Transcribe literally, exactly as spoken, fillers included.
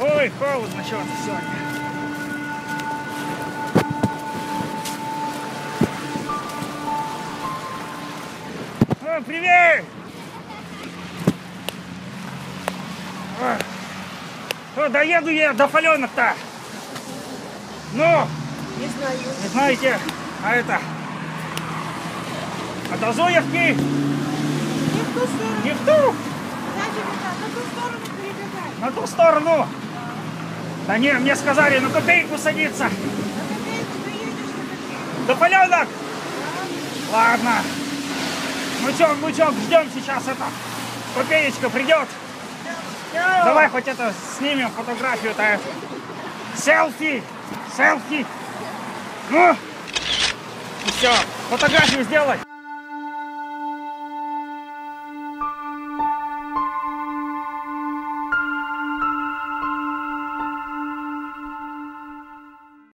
Ой, холодно что-то сегодня. О, привет! О, доеду я до Фаленок-то. Ну, Не знаю. не знаете, а это... А до Зоевки? Не в ту сторону. Не в ту? Значит, на ту сторону перебегай. На ту сторону. Да не, мне сказали на копейку садиться. На копейку доедешь, на копейку. До Фаленок? Ладно. Ну чё, ну чё, ждем сейчас это. Копеечка придет. Давай хоть это снимем фотографию-то. Селфи! Селфи! Ну! И все, фотографию сделай.